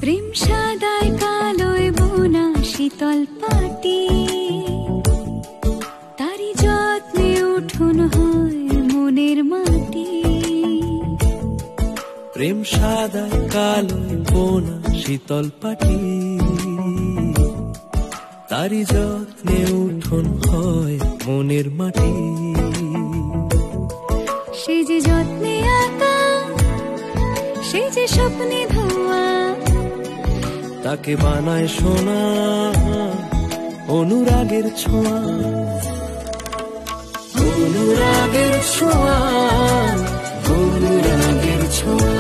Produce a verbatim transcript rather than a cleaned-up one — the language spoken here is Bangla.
প্রেম সাদায় কালোয় বোনা শীতল পাটি, তারি যত্নে উঠোন হয় মনের মাটি। প্রেম সাদায় কালোয় বোনা শীতল পাটি, তারি যত্নে উঠোন হয় মনের মাটি। সে যে যত্নে আঁকা, সে যে স্বপ্নে ধোয়া, তাকে বানায় সোনা অনুরাগের ছোঁয়া। অনুরাগের ছোঁয়া, অনুরাগের ছোঁয়া।